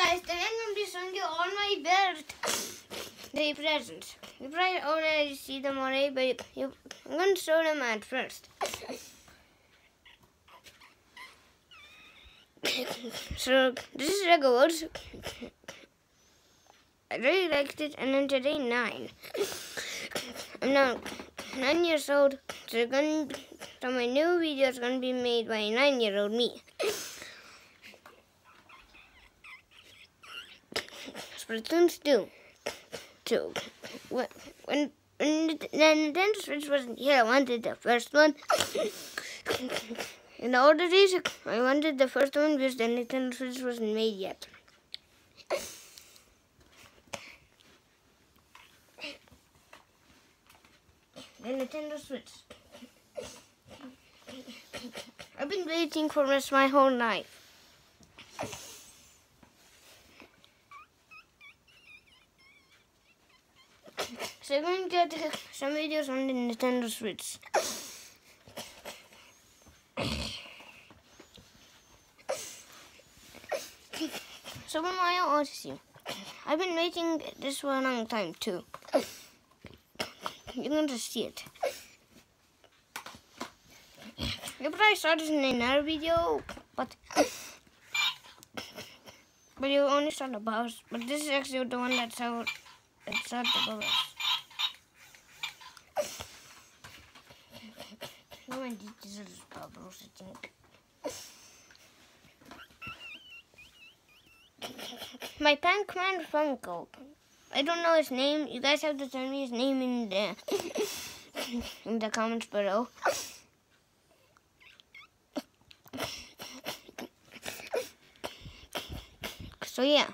guys, today I'm going to be showing you all my birthday presents. You probably already see them already, but I'm going to show them at first. So, this is Lego Worlds. I really liked it, and then today 9. I'm now 9 years old, so my new video is going to be made by a 9-year-old me. Splatoon 2. When the Nintendo Switch wasn't here, I wanted the first one. In the older days, I wanted the first one because the Nintendo Switch wasn't made yet. The Nintendo Switch. I've been waiting for this my whole life. So I'm going to get some videos on the Nintendo Switch. Super Mario Odyssey. I've been waiting this for a long time too. You're going to see it. You probably saw this in another video, but you only saw the bubbles. But this is actually the one that's out the bubbles. No one did these bubbles, I think. My Pac-Man Funko. I don't know his name. You guys have to tell me his name in the comments below. So yeah.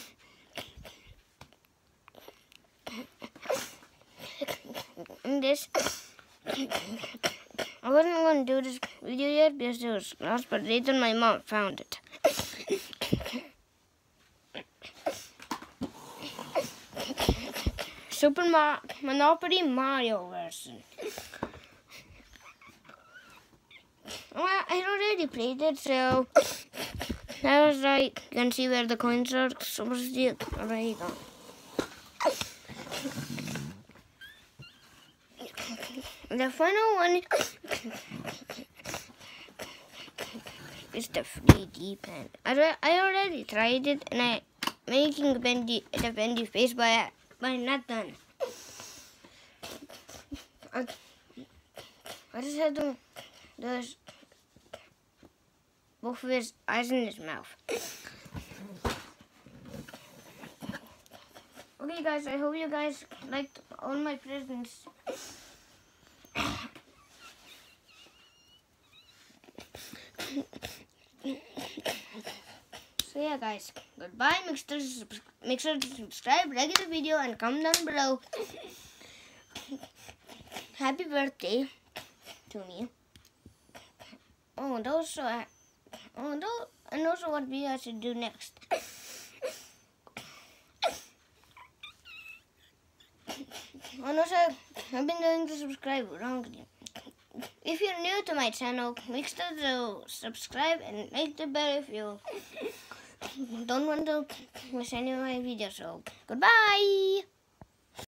In this, I wasn't going to do this video yet because it was lost, but later my mom found it. Super Monopoly Mario version. Well, I already played it, so I was like, you can see where the coins are. Supposed to already gone. The final one is the 3D pen. I already tried it, and I'm making the bendy face, but I'm not done. I just had to do both of his eyes in his mouth. Okay guys, I hope you guys liked all my presents. So yeah guys, goodbye. Make sure to subscribe, like the video, and comment down below. Happy birthday to me. And also what we guys should do next. And also, I've been doing the subscribe wrongly. If you're new to my channel, make sure to subscribe and like the bell if you don't want to miss any of my videos. So, goodbye!